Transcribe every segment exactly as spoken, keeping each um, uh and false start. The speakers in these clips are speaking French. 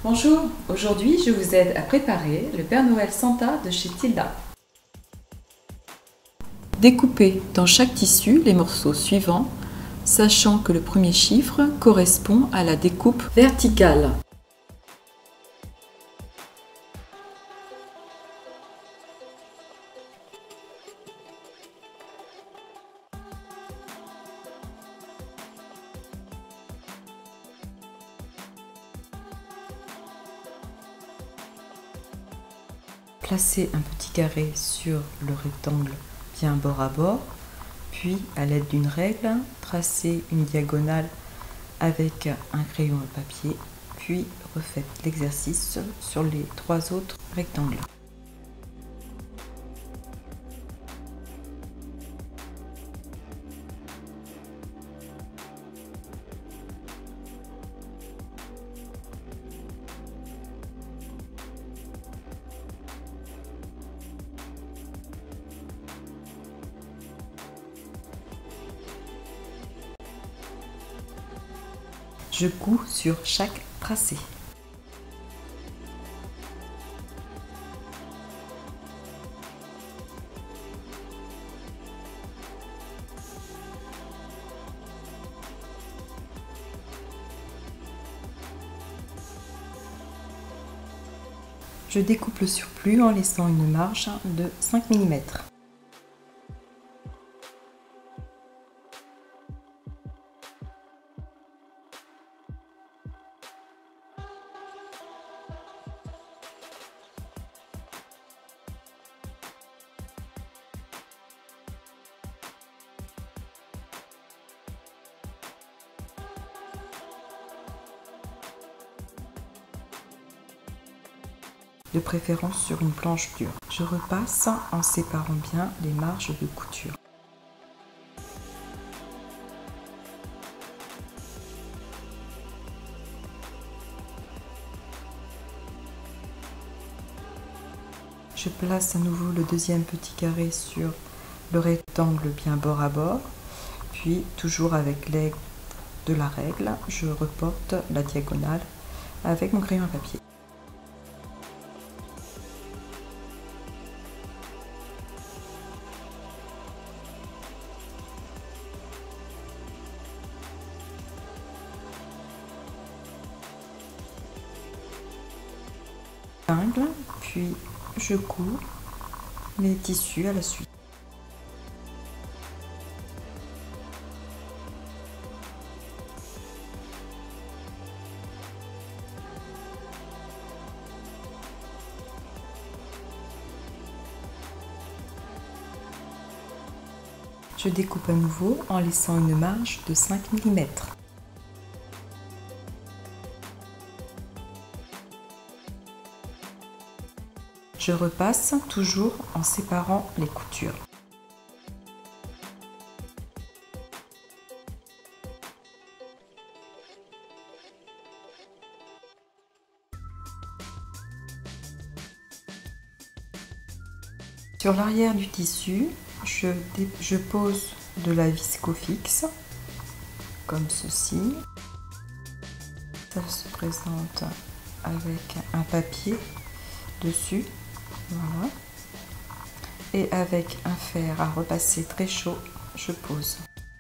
Bonjour, aujourd'hui je vous aide à préparer le Père Noël Santa de chez Tilda. Découpez dans chaque tissu les morceaux suivants, sachant que le premier chiffre correspond à la découpe verticale. Placez un petit carré sur le rectangle bien bord à bord, puis à l'aide d'une règle, tracez une diagonale avec un crayon à papier, puis refaites l'exercice sur les trois autres rectangles. Je couds sur chaque tracé. Je découpe le surplus en laissant une marge de cinq millimètres. De préférence sur une planche dure. Je repasse en séparant bien les marges de couture. Je place à nouveau le deuxième petit carré sur le rectangle bien bord à bord, puis toujours avec l'aide de la règle, je reporte la diagonale avec mon crayon à papier. Puis je couds les tissus à la suite. Je découpe à nouveau en laissant une marge de cinq millimètres. Je repasse toujours en séparant les coutures. Sur l'arrière du tissu, je, je pose de la visco-fixe, comme ceci. Ça se présente avec un papier dessus. Voilà. Et avec un fer à repasser très chaud, je pose.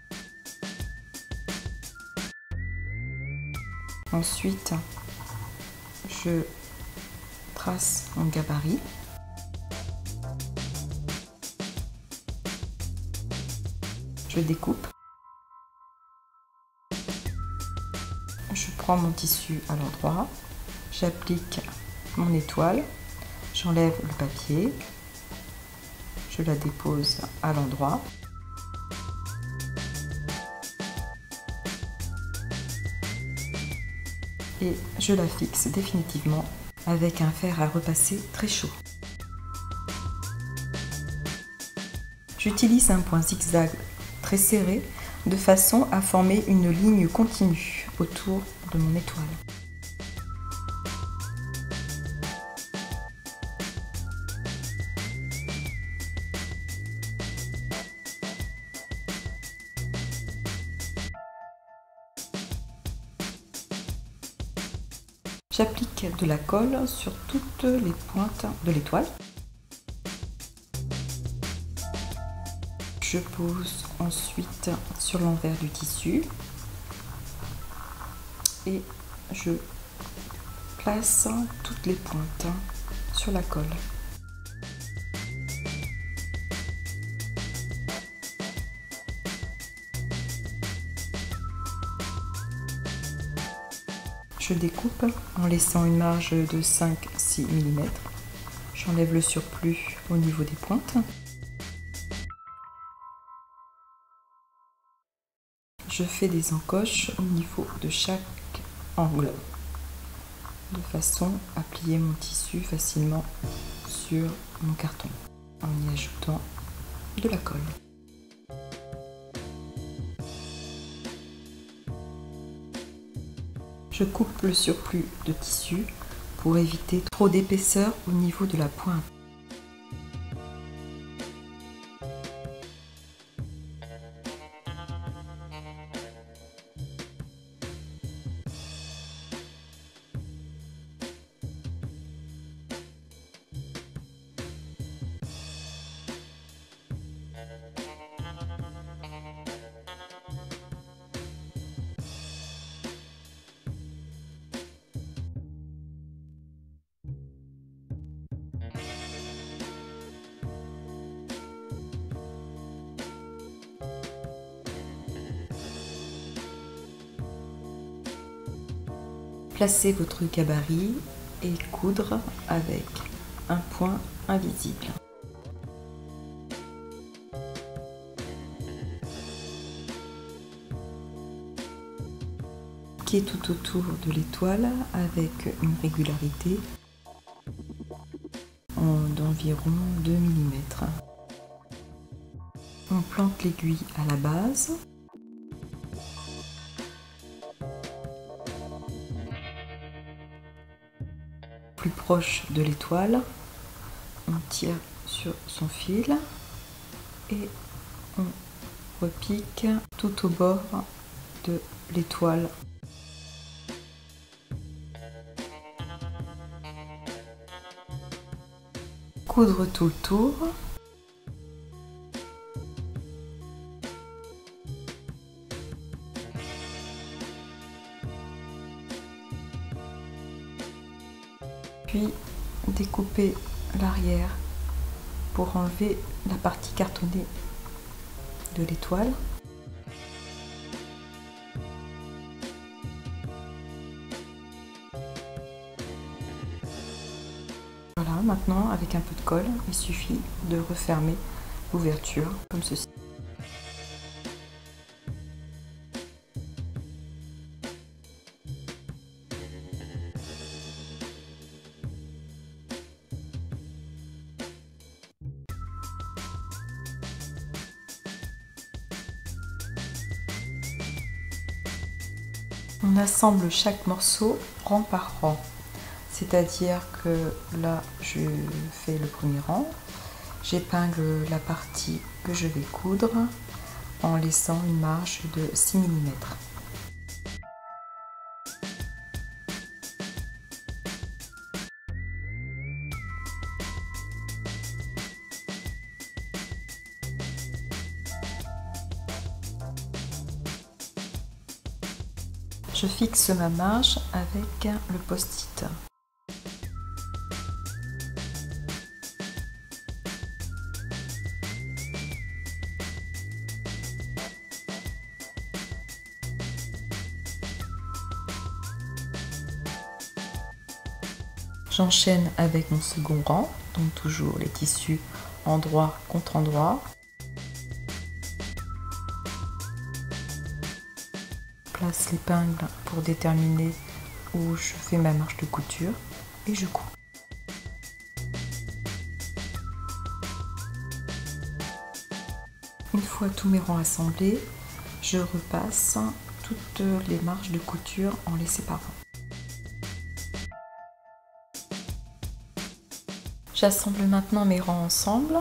Ensuite, je trace mon gabarit. Je découpe. Je prends mon tissu à l'endroit. J'applique mon étoile. J'enlève le papier, je la dépose à l'endroit. Et je la fixe définitivement avec un fer à repasser très chaud. J'utilise un point zigzag très serré de façon à former une ligne continue autour de mon étoile. J'applique de la colle sur toutes les pointes de l'étoile. Je pose ensuite sur l'envers du tissu et je place toutes les pointes sur la colle. Je découpe en laissant une marge de cinq à six millimètres. J'enlève le surplus au niveau des pointes. Je fais des encoches au niveau de chaque angle, de façon à plier mon tissu facilement sur mon carton, en y ajoutant de la colle. Je coupe le surplus de tissu pour éviter trop d'épaisseur au niveau de la pointe. Placez votre gabarit et coudre avec un point invisible. Qui est tout autour de l'étoile avec une régularité d'environ deux millimètres. On plante l'aiguille à la base. Plus proche de l'étoile, on tire sur son fil et on repique tout au bord de l'étoile. Coudre tout le tour. Puis découper l'arrière pour enlever la partie cartonnée de l'étoile. Voilà, maintenant avec un peu de colle, il suffit de refermer l'ouverture comme ceci. On assemble chaque morceau rang par rang, c'est-à-dire que là je fais le premier rang, j'épingle la partie que je vais coudre en laissant une marge de six millimètres. Je fixe ma marge avec le post-it. J'enchaîne avec mon second rang, donc toujours les tissus endroit contre endroit. Place l'épingle pour déterminer où je fais ma marge de couture et je couds. Une fois tous mes rangs assemblés, je repasse toutes les marges de couture en les séparant. J'assemble maintenant mes rangs ensemble.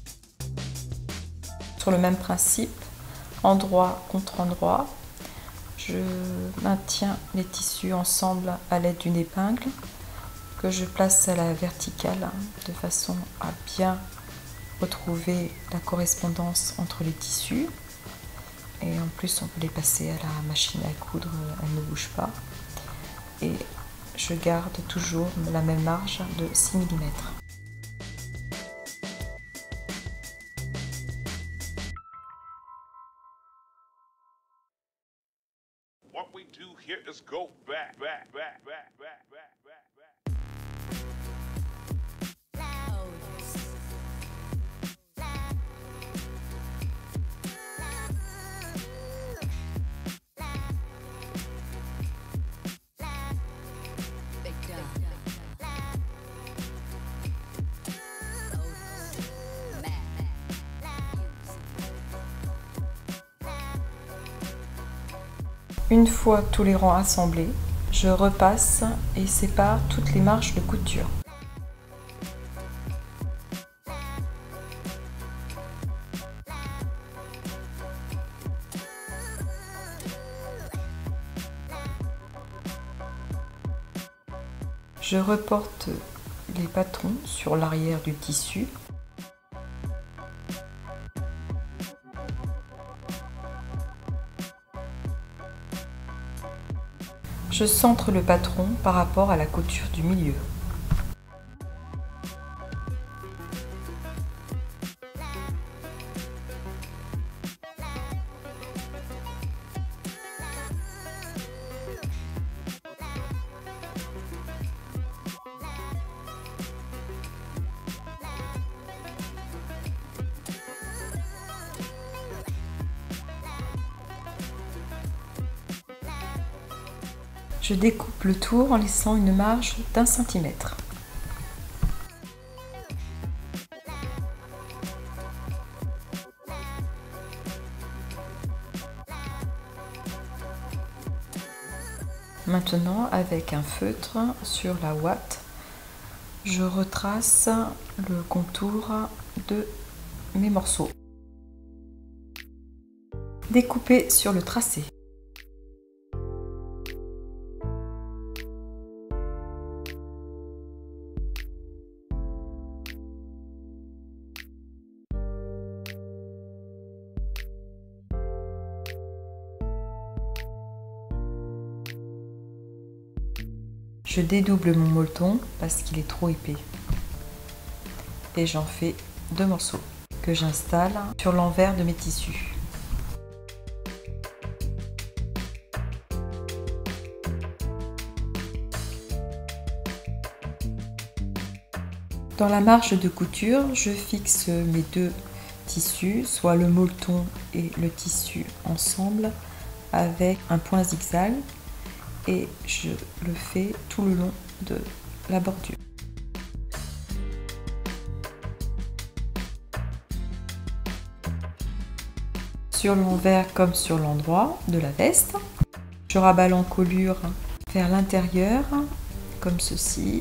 Sur le même principe, endroit contre endroit, Je maintiens les tissus ensemble à l'aide d'une épingle que je place à la verticale de façon à bien retrouver la correspondance entre les tissus. Et en plus, on peut les passer à la machine à coudre, elle ne bouge pas. Et je garde toujours la même marge de six millimètres. What we do here is go back, back, back, back, back, back, back, back. Une fois tous les rangs assemblés, je repasse et sépare toutes les marches de couture. Je reporte les patrons sur l'arrière du tissu. Je centre le patron par rapport à la couture du milieu. Je découpe le tour en laissant une marge d'un centimètre. Maintenant, avec un feutre sur la ouate, je retrace le contour de mes morceaux. Découpés sur le tracé. Je dédouble mon molleton parce qu'il est trop épais et j'en fais deux morceaux que j'installe sur l'envers de mes tissus. Dans la marge de couture, je fixe mes deux tissus, soit le molleton et le tissu ensemble avec un point zigzag. Et je le fais tout le long de la bordure. Sur l'envers comme sur l'endroit de la veste, je rabats l'encolure vers l'intérieur comme ceci.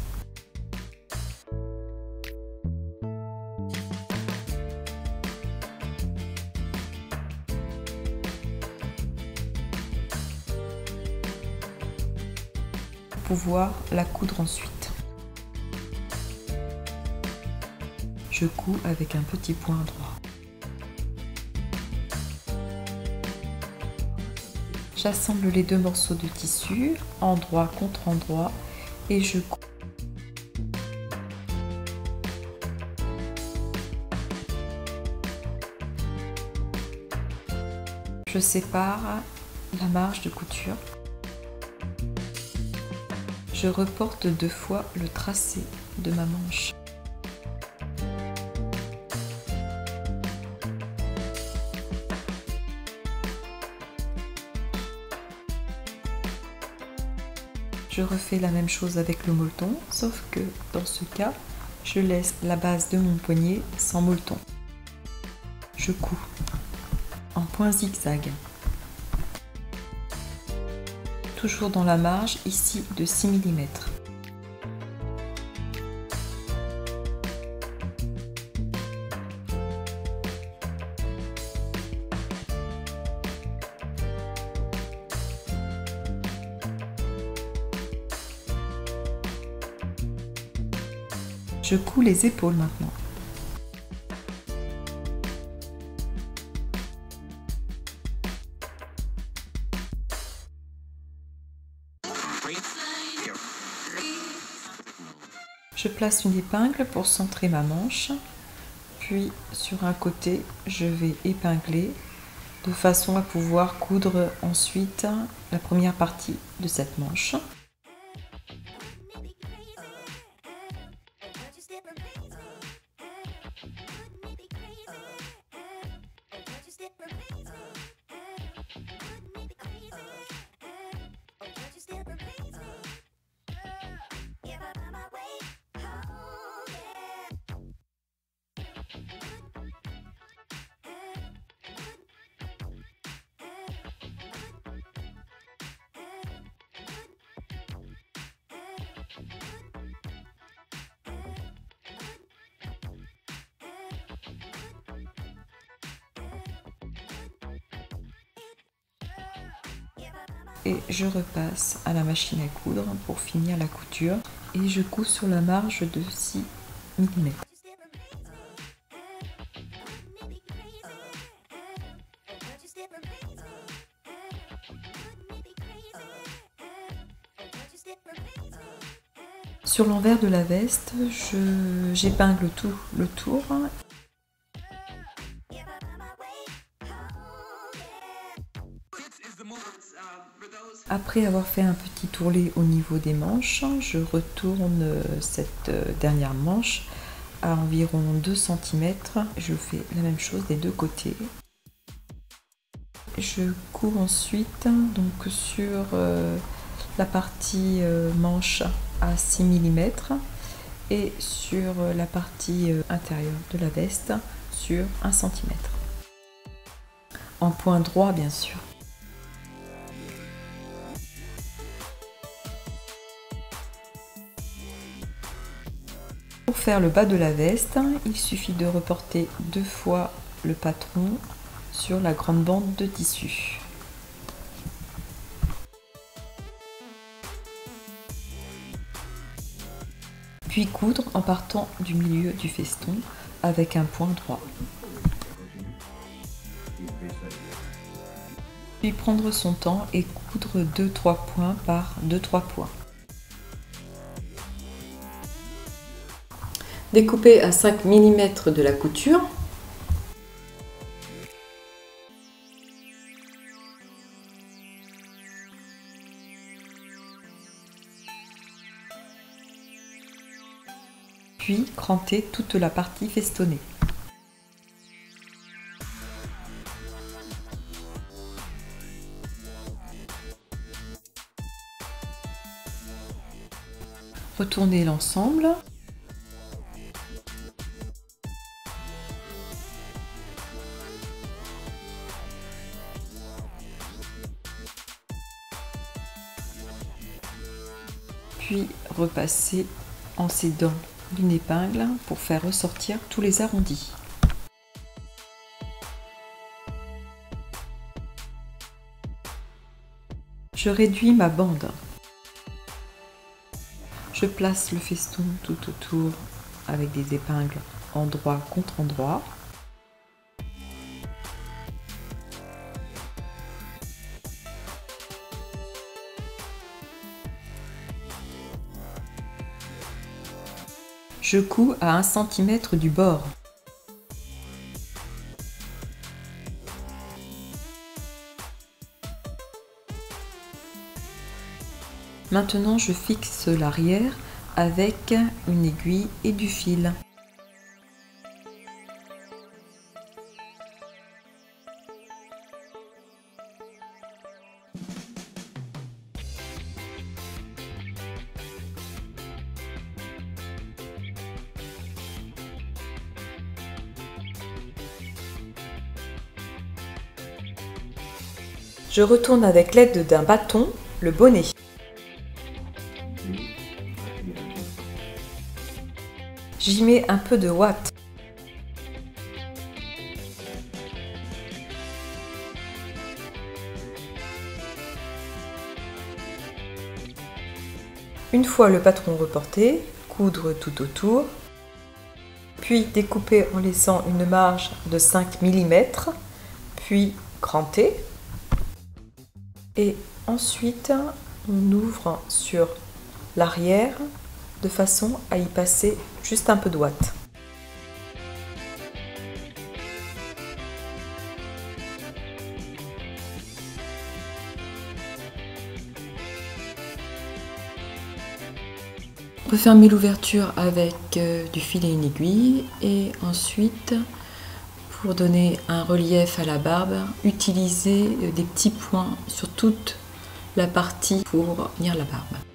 Pouvoir la coudre ensuite. Je couds avec un petit point droit. J'assemble les deux morceaux de tissu, endroit contre endroit, et je couds. Je sépare la marge de couture. Je reporte deux fois le tracé de ma manche. Je refais la même chose avec le molleton, sauf que dans ce cas, je laisse la base de mon poignet sans molleton. Je couds en point zigzag. Toujours dans la marge ici de six millimètres. Je couds les épaules maintenant. Je place une épingle pour centrer ma manche, puis sur un côté, je vais épingler de façon à pouvoir coudre ensuite la première partie de cette manche. Et je repasse à la machine à coudre pour finir la couture et je couds sur la marge de six millimètres. Sur l'envers de la veste, j'épingle tout le tour. Après avoir fait un petit tourlet au niveau des manches, je retourne cette dernière manche à environ deux centimètres. Je fais la même chose des deux côtés. Je couds ensuite donc sur la partie manche à six millimètres et sur la partie intérieure de la veste sur un centimètre. En point droit bien sûr. Pour faire le bas de la veste, il suffit de reporter deux fois le patron sur la grande bande de tissu. Puis coudre en partant du milieu du feston avec un point droit. Puis prendre son temps et coudre deux trois points par deux trois points. Découper à cinq millimètres de la couture. Puis cranter toute la partie festonnée. Retourner l'ensemble. Puis repasser en s'aidant d'une épingle pour faire ressortir tous les arrondis. Je réduis ma bande. Je place le feston tout autour avec des épingles endroit contre endroit. Je couds à un centimètre du bord. Maintenant, je fixe l'arrière avec une aiguille et du fil. Je retourne avec l'aide d'un bâton le bonnet. J'y mets un peu de ouate. Une fois le patron reporté, coudre tout autour puis découper en laissant une marge de cinq millimètres, puis cranter. Et ensuite, on ouvre sur l'arrière de façon à y passer juste un peu d'ouate. On peut fermer l'ouverture avec euh, du fil et une aiguille, et ensuite, pour donner un relief à la barbe, utiliser des petits points sur toute la partie pour tenir la barbe.